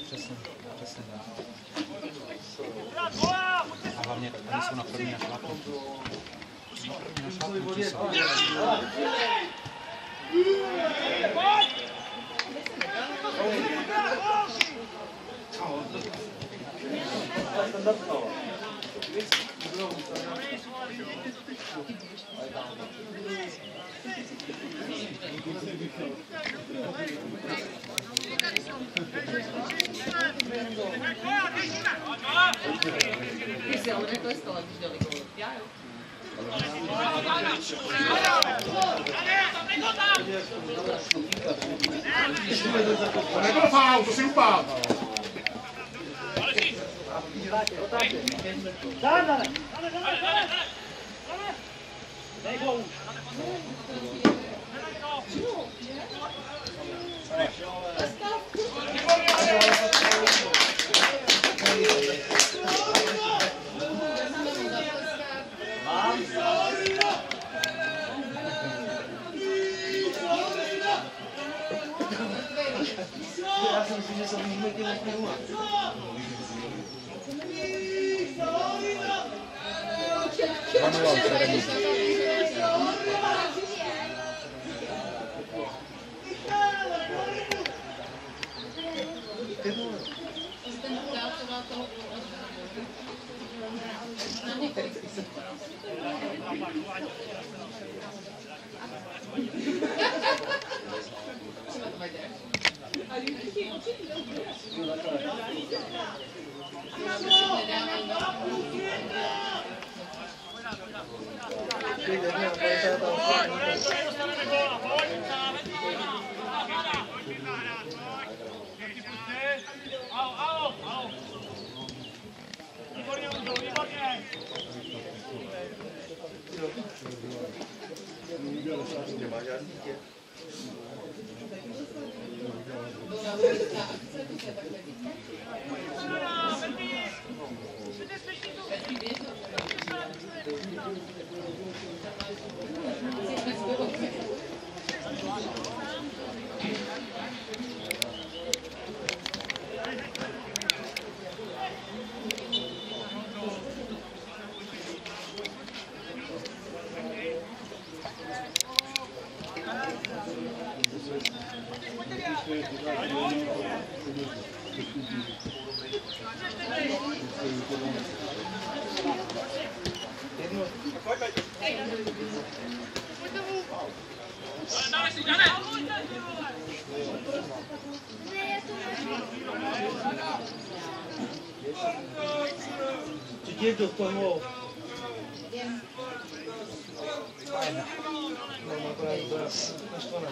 Přesně. A hlavně tady jsou na první na šlápnutí. To nebyl faul, to si upál. Já si myslím, že se můžeme tím nechnout. Jdi do toho. No, to je naštvané.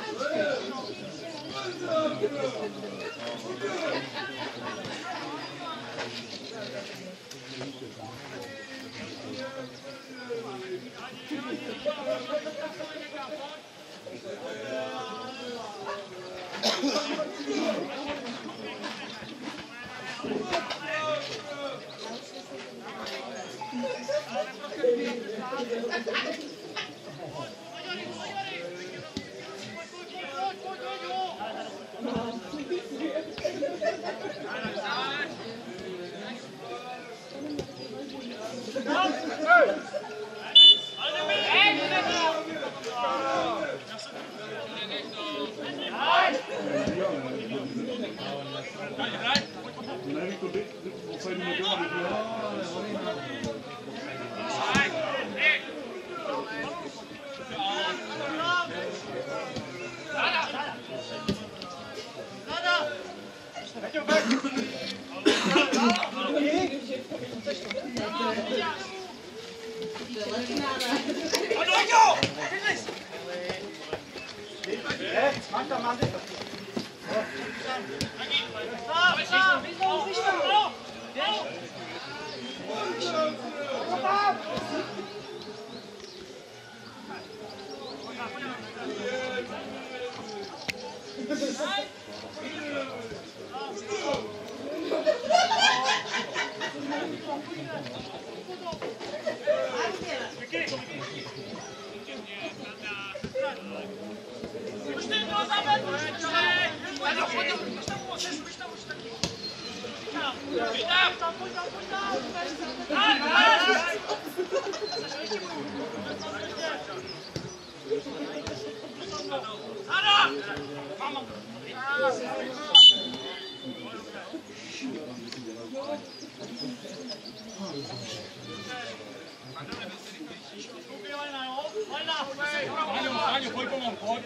Áňo, pojď pomoct, pojď.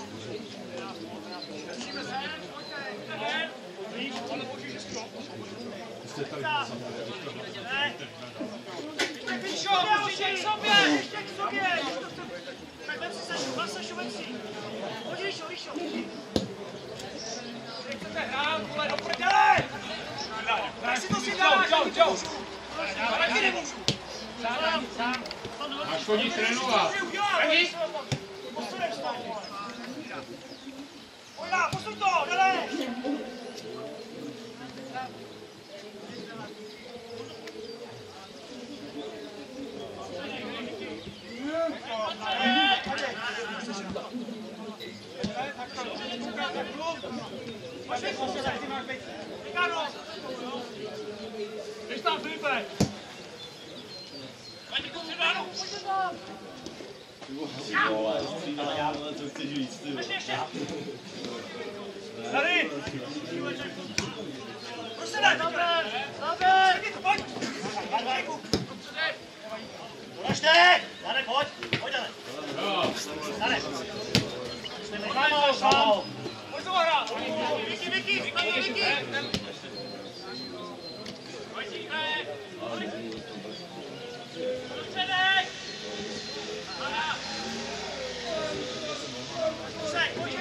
Máš chodit trénovat. Posuň to, dole! Běž tam, Filipe! Co chceš víc, ty Tady! Prosím, dobré! Dobré! Pojď! Uložte! Dane, pojď! Pojď, Dane! Dane! Pojď to hrát! Vicky, Vicky! Vicky! Pojď, Jiné! Prostředek! Kusek, pojď!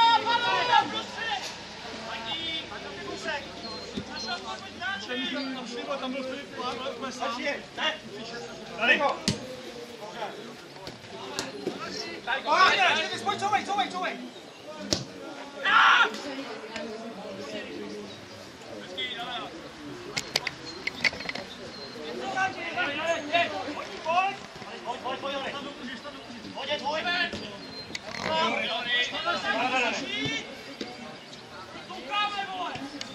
Tam byl Filip, ale sám. Tady! Pojď, couvej! Pojď, je tvůj! Toukáme, vole!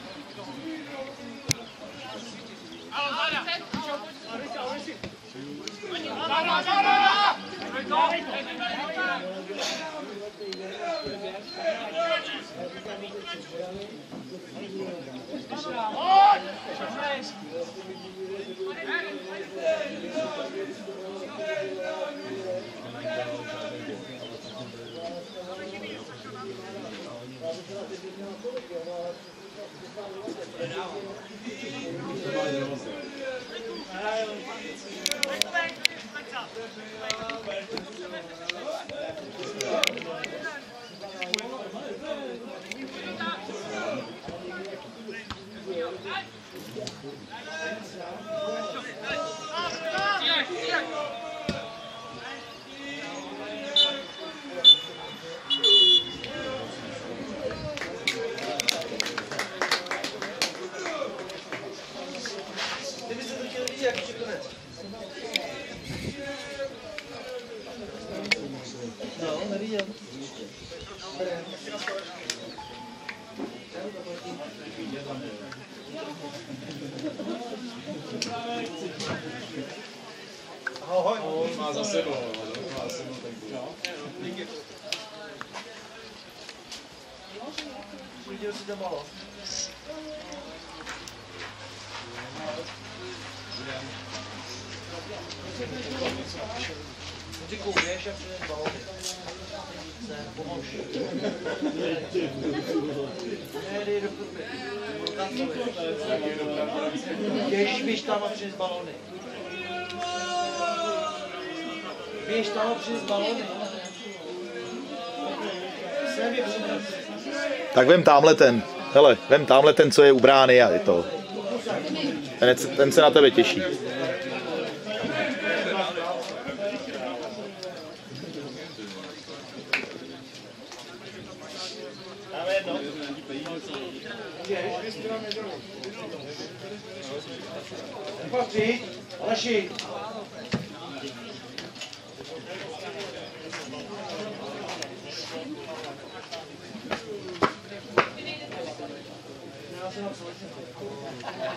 Ahoj. On má za sebou, Viděl jsi to malo? Ty koukneš, jak přijde balony. Ne, pomož. Ne, dej do krupy. Běž tam a přines balony. Běž tam a přines balony. Sem je přines. Tak vem tamhle ten, hele, vem tamhle ten, co je u brány a je to. Ten se na tebe těší. Patří, Aleši. Já jsem na